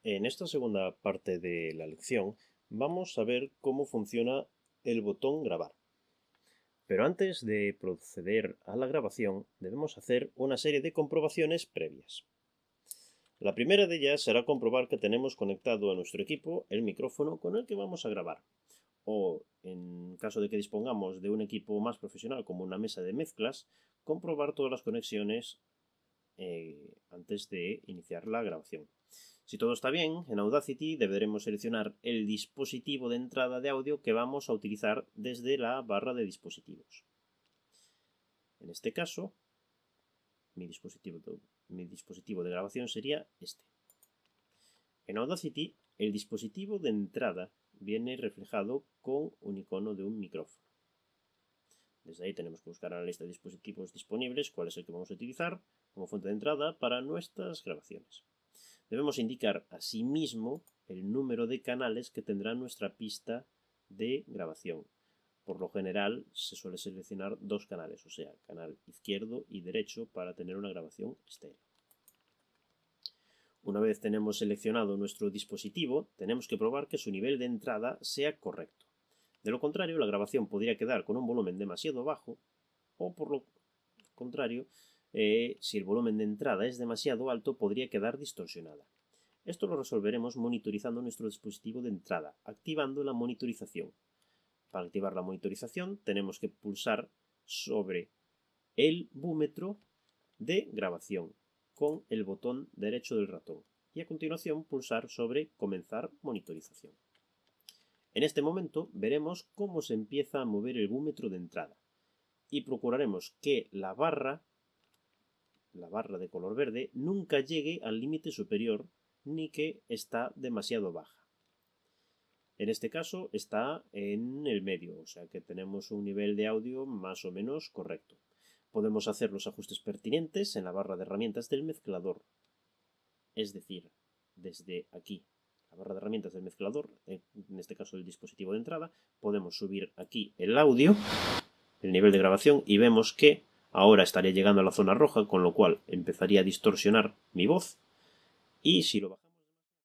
En esta segunda parte de la lección vamos a ver cómo funciona el botón grabar. Pero antes de proceder a la grabación debemos hacer una serie de comprobaciones previas. La primera de ellas será comprobar que tenemos conectado a nuestro equipo el micrófono con el que vamos a grabar. O, en caso de que dispongamos de un equipo más profesional como una mesa de mezclas, comprobar todas las conexiones antes de iniciar la grabación. Si todo está bien, en Audacity deberemos seleccionar el dispositivo de entrada de audio que vamos a utilizar desde la barra de dispositivos. En este caso, mi dispositivo de grabación sería este. En Audacity, el dispositivo de entrada viene reflejado con un icono de un micrófono. Desde ahí tenemos que buscar en la lista de dispositivos disponibles cuál es el que vamos a utilizar como fuente de entrada para nuestras grabaciones. Debemos indicar asimismo el número de canales que tendrá nuestra pista de grabación. Por lo general se suele seleccionar dos canales, o sea, canal izquierdo y derecho para tener una grabación estéreo. Una vez tenemos seleccionado nuestro dispositivo, tenemos que probar que su nivel de entrada sea correcto. De lo contrario, la grabación podría quedar con un volumen demasiado bajo o, por lo contrario, si el volumen de entrada es demasiado alto, podría quedar distorsionada. Esto lo resolveremos monitorizando nuestro dispositivo de entrada, activando la monitorización. Para activar la monitorización tenemos que pulsar sobre el búmetro de grabación con el botón derecho del ratón y a continuación pulsar sobre comenzar monitorización. En este momento veremos cómo se empieza a mover el búmetro de entrada y procuraremos que la barra de color verde nunca llegue al límite superior ni que está demasiado baja. En este caso está en el medio, o sea que tenemos un nivel de audio más o menos correcto. Podemos hacer los ajustes pertinentes en la barra de herramientas del mezclador. Es decir, desde aquí, la barra de herramientas del mezclador, en este caso el dispositivo de entrada, podemos subir aquí el audio, el nivel de grabación, y vemos que ahora estaría llegando a la zona roja, con lo cual empezaría a distorsionar mi voz, y si lo bajamos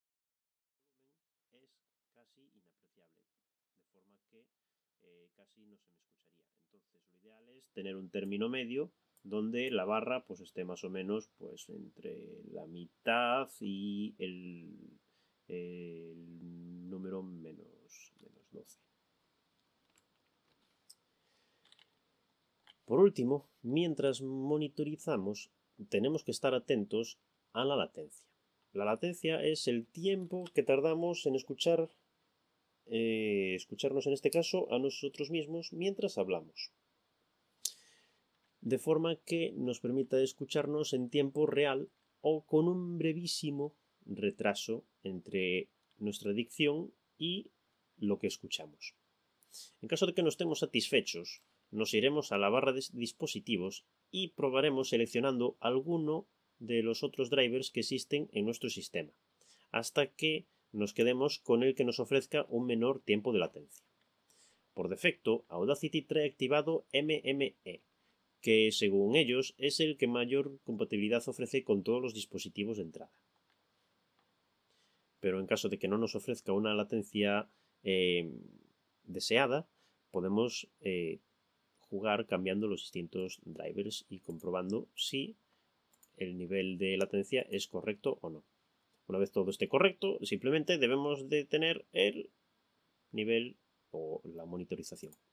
es casi inapreciable, de forma que casi no se me escucharía. Entonces lo ideal es tener un término medio donde la barra pues esté más o menos pues entre la mitad y el número menos 12. Por último, mientras monitorizamos, tenemos que estar atentos a la latencia. La latencia es el tiempo que tardamos en escucharnos en este caso a nosotros mismos mientras hablamos, de forma que nos permita escucharnos en tiempo real o con un brevísimo retraso entre nuestra dicción y lo que escuchamos. En caso de que no estemos satisfechos, nos iremos a la barra de dispositivos y probaremos seleccionando alguno de los otros drivers que existen en nuestro sistema, hasta que nos quedemos con el que nos ofrezca un menor tiempo de latencia. Por defecto, Audacity trae activado MME, que según ellos es el que mayor compatibilidad ofrece con todos los dispositivos de entrada. Pero en caso de que no nos ofrezca una latencia deseada, podemos jugar cambiando los distintos drivers y comprobando si el nivel de latencia es correcto o no. Una vez todo esté correcto, simplemente debemos de tener el nivel o la monitorización.